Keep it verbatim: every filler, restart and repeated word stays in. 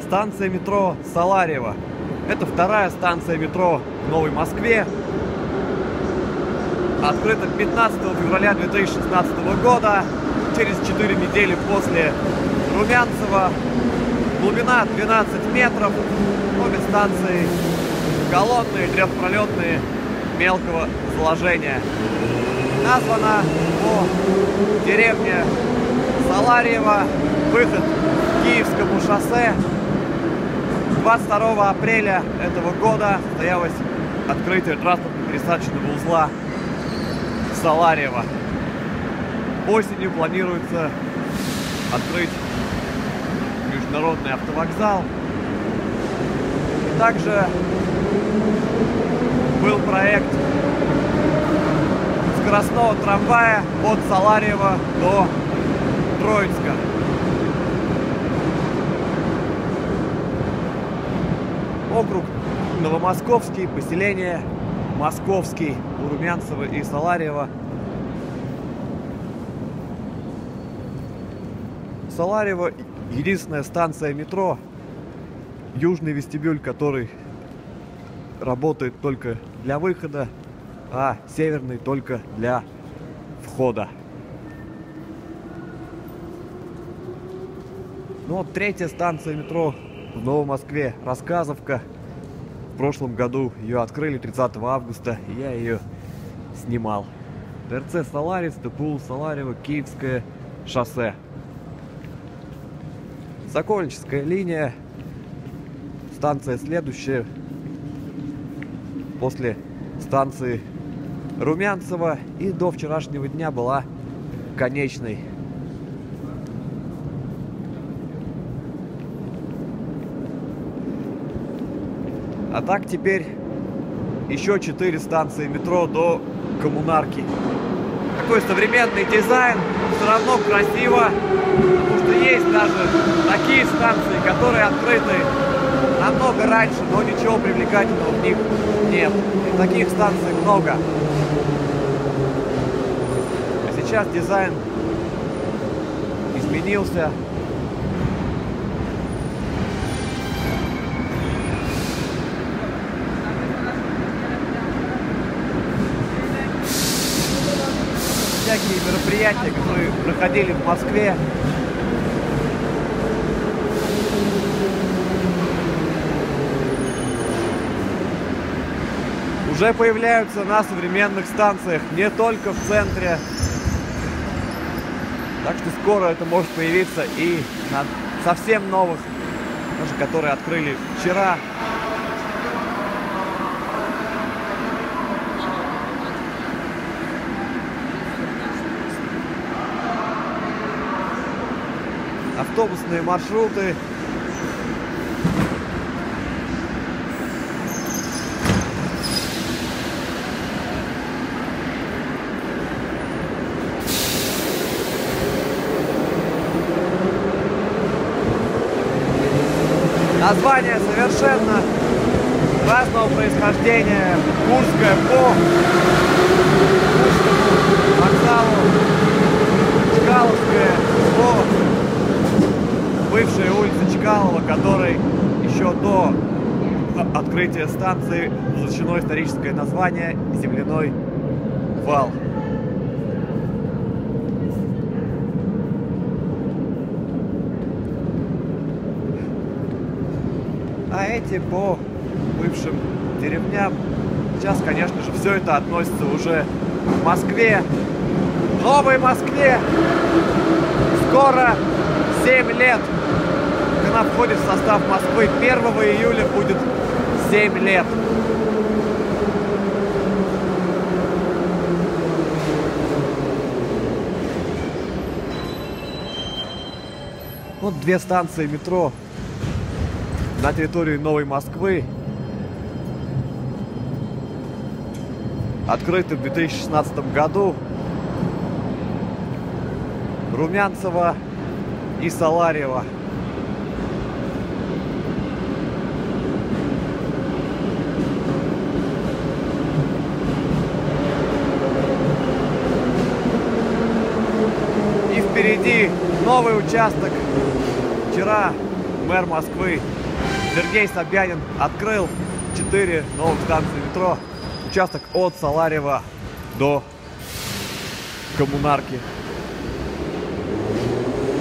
станция метро Саларьево. Это вторая станция метро в Новой Москве. Открыта пятнадцатого февраля две тысячи шестнадцатого года, через четыре недели после Румянцева. Глубина двенадцать метров. Обе станции колонны, трехпролетные, мелкого заложения. Названа по деревне Саларьево. Выход к Киевскому шоссе. двадцать второго апреля этого года состоялось открытие транспортно-пересадочного узла Саларьево. Осенью планируется открыть международный автовокзал. И также был проект скоростного трамвая от Саларьева до Троицка. Округ Новомосковский, поселение Московский у Румянцева и Саларьева. Саларьево — единственная станция метро, южный вестибюль, который работает только для выхода, а северный только для входа. Ну вот третья станция метро в Новой Москве, Рассказовка. В прошлом году ее открыли тридцатого августа, и я ее снимал. ТРЦ Соларис, ТПУ Саларьево, Киевское шоссе. Сокольническая линия. Станция следующая после станции Румянцева и до вчерашнего дня была конечной. А так теперь еще четыре станции метро до Коммунарки. Такой современный дизайн, все равно красиво, потому что есть даже такие станции, которые открыты намного раньше, но ничего привлекательного в них нет. И таких станций много. А сейчас дизайн изменился. Всякие мероприятия, которые проходили в Москве, уже появляются на современных станциях, не только в центре. Так что скоро это может появиться и на совсем новых, даже которые открыли вчера. Автобусные маршруты. Название совершенно разного происхождения. Курская по Курскому вокзалу, Чкаловская по бывшая улица Чкалова, которой еще до открытия станции возвращено историческое название «Земляной вал». А эти по бывшим деревням. Сейчас, конечно же, все это относится уже к Москве. В Новой Москве скоро семь лет. Она входит в состав Москвы. первого июля будет семь лет. Вот две станции метро на территории Новой Москвы. Открыты в две тысячи шестнадцатом году. Румянцево и Саларьево. И впереди новый участок. Вчера мэр Москвы Сергей Собянин открыл четыре новых станции метро. Участок от Саларьева до Коммунарки.